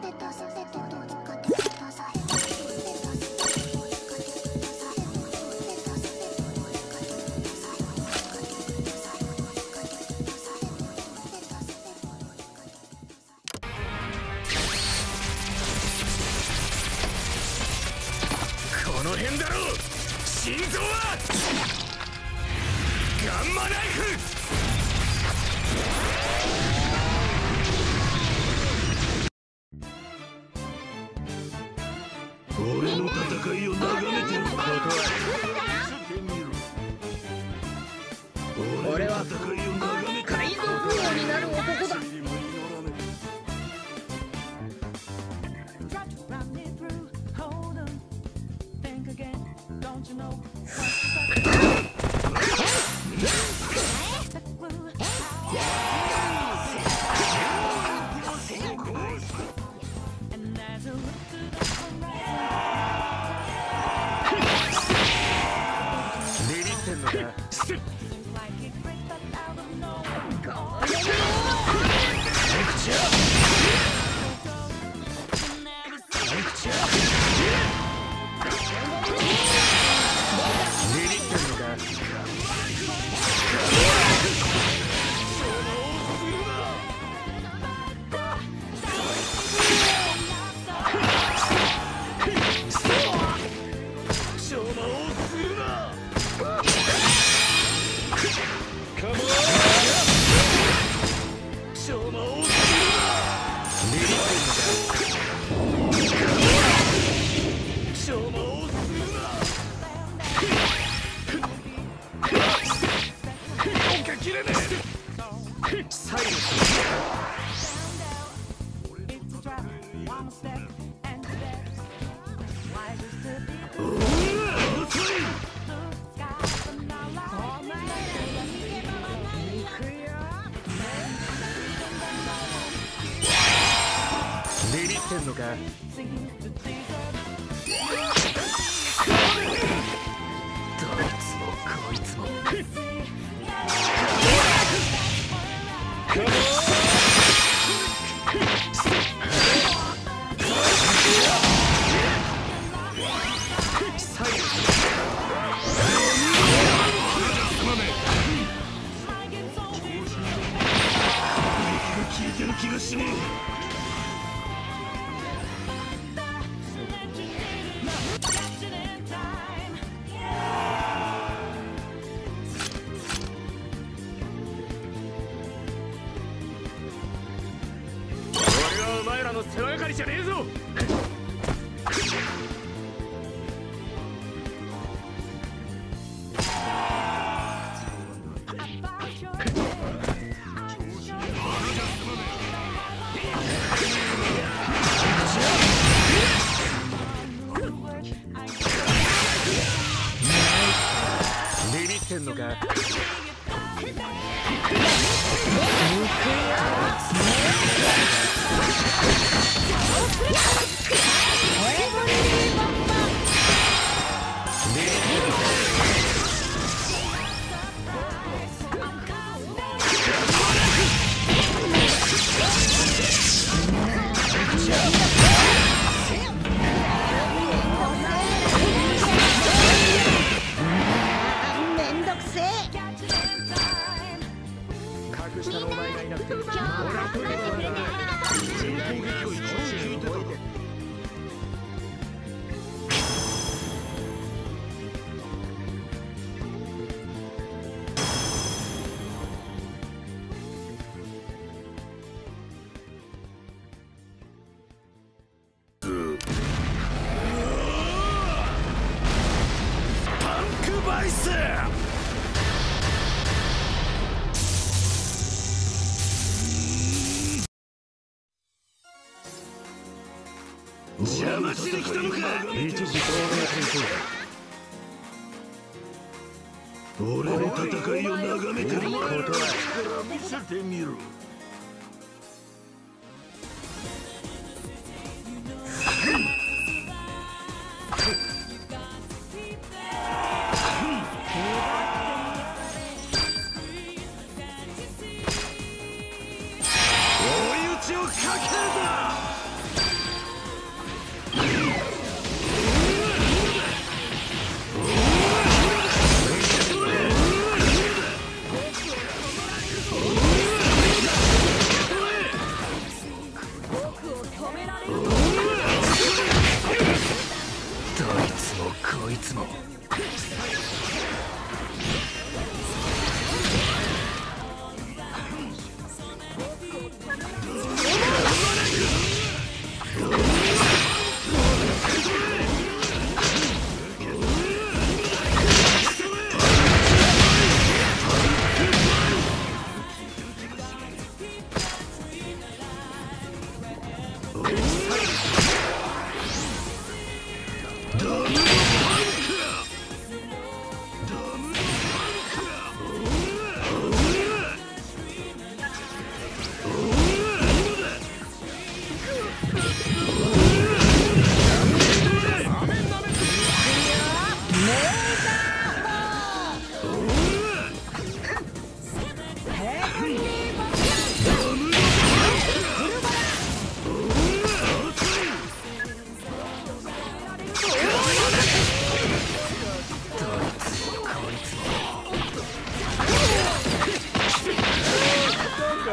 この辺だろう。心臓はガンマナイフ。 俺の戦いを眺めてることは俺は海賊王になる男だ。 ビビってんのか。どいつもこいつも聞いてる気がしねえ。 お前らの世話係じゃねえぞ。ビビってんのか。隠したのお前がいなくて俺はトイレに行かない。攻撃を一応聞いてた。パンクバイス。邪魔しに来たのか。一時透明戦争。俺の戦いを眺めてることは見せてみろ。追い打ちをかけるぞ。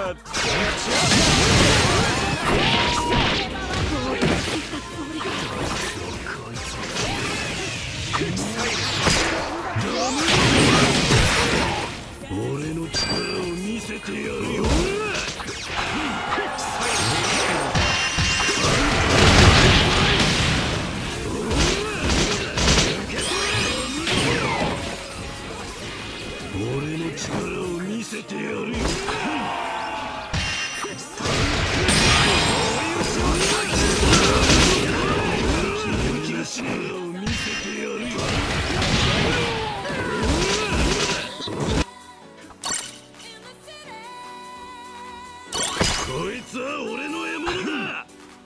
俺の力を見せてやるよ。俺の力を見せてやるよ。こいつは俺の獲物だ。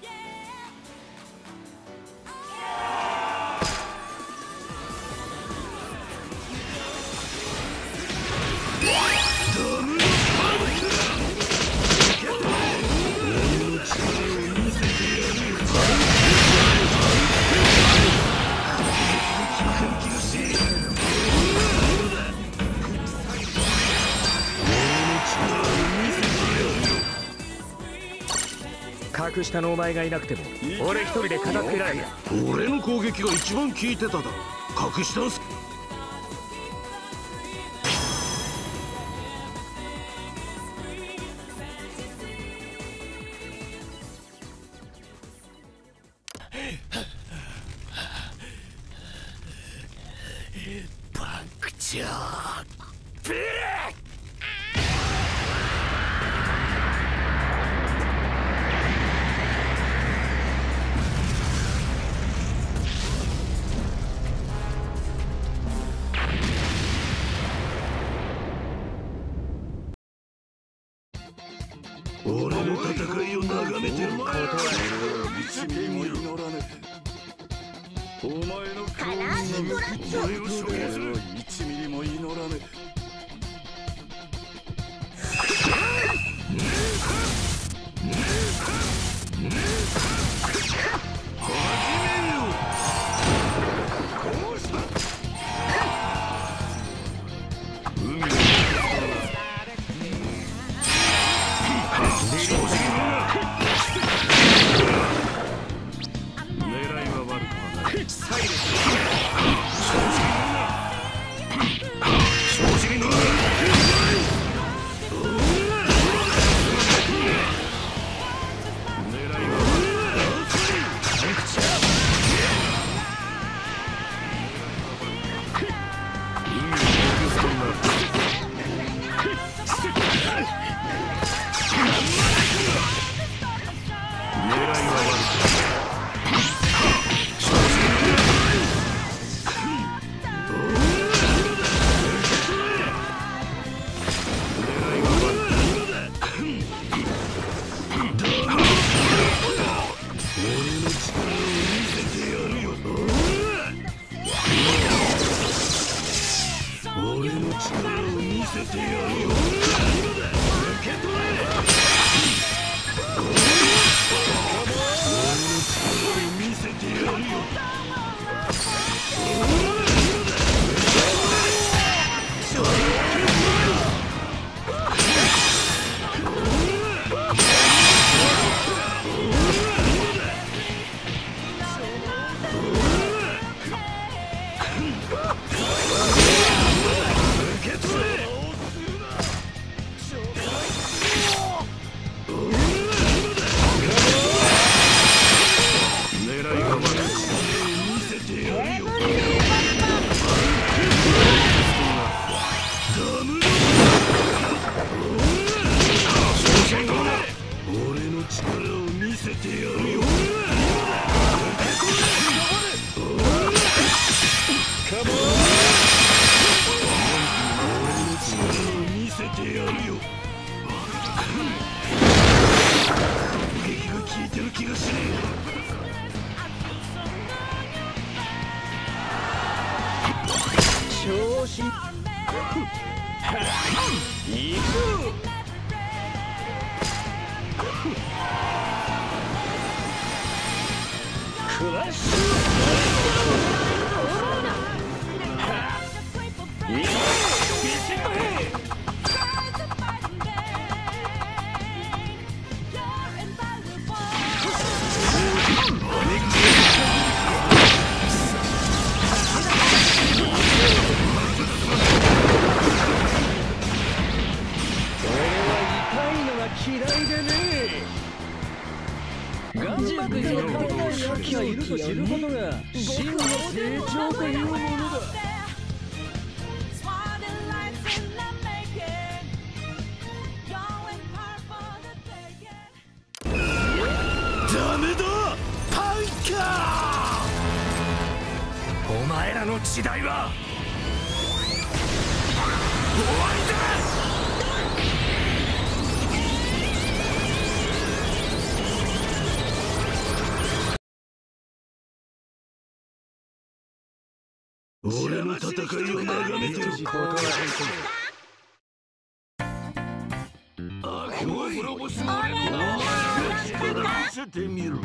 格下のお前がいなくても俺一人で片付けられる。 俺の攻撃が一番効いてただろ。格下んす。パンクチャービリー。俺の戦いを眺めてることは一ミリも祈らねえ。お前の顔にお前を処刑する。1ミリも祈らねえ。 悪事を立てないやつがいると知ることが真の成長というものだ。 ダメだパンカー。お前らの時代は終わりだ。俺の戦いを眺めてる。悪を滅ぼす俺の力を見せてみろ。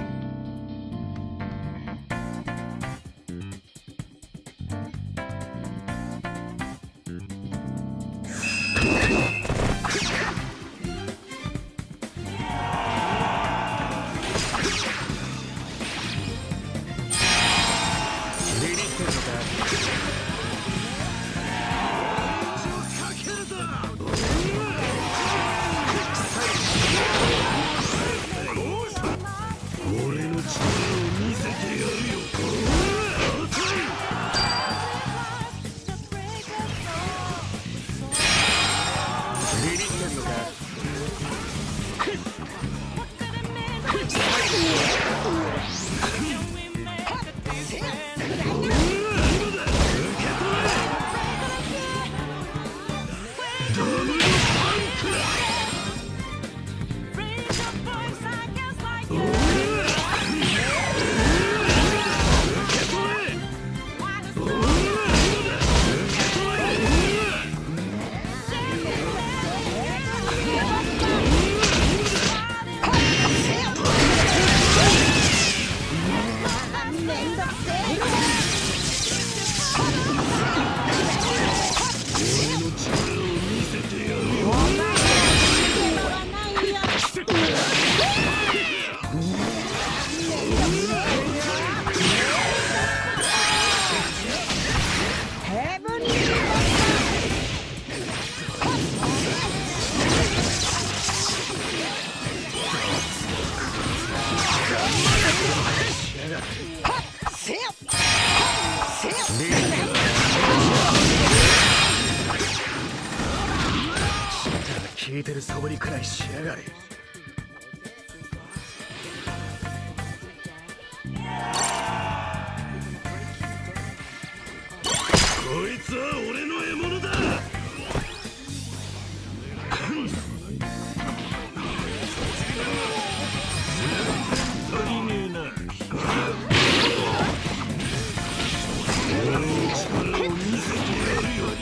聞いてるそぶりくらいしやがれ。こいつは俺の獲物だ。足りねえな。俺の力を見せてやるよ。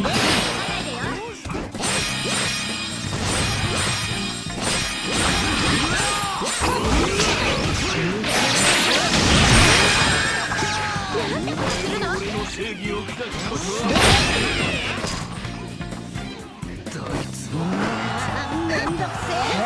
正義を下すことはどいつもめんどくせえ。